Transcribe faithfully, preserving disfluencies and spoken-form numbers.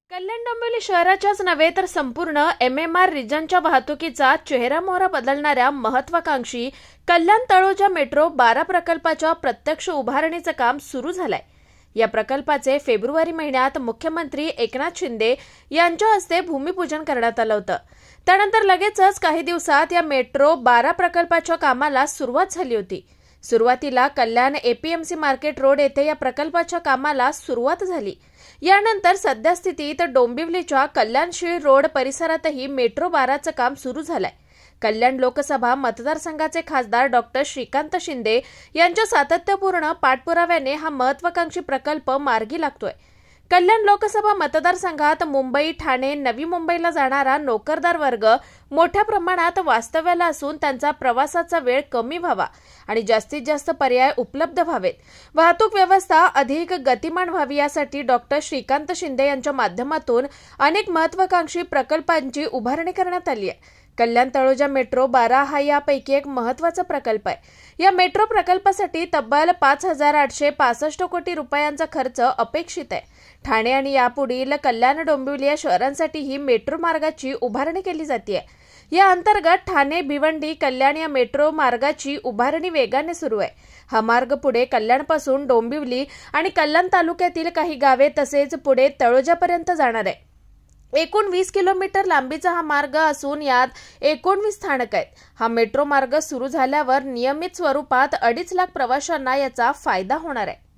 कल्याण डोंबिवली शहराच्याच नव्हे तर संपूर्ण एम एम आर रिजनच्या वाहतुकीचा चेहरामोहरा बदलणाऱ्या महत्वाकांक्षी कल्याण तळोजा मेट्रो बारा प्रकल्पाच्या प्रत्यक्ष उभारणीचं काम सुरू झालंय। या प्रकल्पाचे फेब्रुवारी महिन्यात मुख्यमंत्री एकनाथ शिंदे यांच्या हस्ते भूमिपूजन करण्यात आलं होतं। त्यानंतर लगेचच काही दिवसात या मेट्रो बारा प्रकल्पाच्या कामाला सुरुवात झाली होती। सुरुवातीला कल्याण एपीएमसी मार्केट रोड येथे या प्रकल्पाच्या कामाला सुरुवात झाली। यानंतर सध्या स्थितीत डोंबिवलीच्या कल्याणशीळ रोड परिसरातही मेट्रो बाराचं काम सुरू झालंय। कल्याण लोकसभा मतदारसंघाचे खासदार डॉक्टर श्रीकांत शिंदे यांच्या सातत्यपूर्ण पाठपुराव्याने हा महत्वाकांक्षी प्रकल्प मार्गी लागतोय। कल्याण लोकसभा मतदारसंघात मुंबई, ठाणे, नवी मुंबईला जाणारा नोकरदार वर्ग मोठ्या प्रमाणात वास्तव्याला असून त्यांचा प्रवासाचा वेळ कमी व्हावा आणि जास्तीत जास्त पर्याय उपलब्ध व्हावेत, वाहतूक व्यवस्था अधिक गतिमान व्हावी यासाठी डॉक्टर श्रीकांत शिंदे यांच्या माध्यमातून अनेक महत्वाकांक्षी प्रकल्पांची उभारणी करण्यात आली आहे। कल्याण तळोजा मेट्रो बारा हा यापैकी एक महत्त्वाचा प्रकल्प आहे। या मेट्रो प्रकल्पासाठी तब्बल पाच हजार आठशे पासष्ट कोटी रुपयांचा खर्च अपेक्षित आहे। ठाणे आणि यापुढील कल्याण डोंबिवली या शहरांसाठी ही मेट्रो मार्गाची उभारणी केली जाते। या अंतर्गत ठाणे, भिवंडी, कल्याण या मेट्रो मार्गाची उभारणी वेगाने सुरू आहे। हा मार्ग पुढे कल्याणपासून डोंबिवली आणि कल्याण तालुक्यातील काही गावे तसेच पुढे तळोजापर्यंत जाणार आहे। एकूण वीस किलोमीटर लांबीचा हा मार्ग असून यात एकोणवीस स्थानक आहेत। हा मेट्रो मार्ग सुरू झाल्यावर नियमित स्वरूपात अडीच लाख प्रवाशांना याचा फायदा होणार आहे।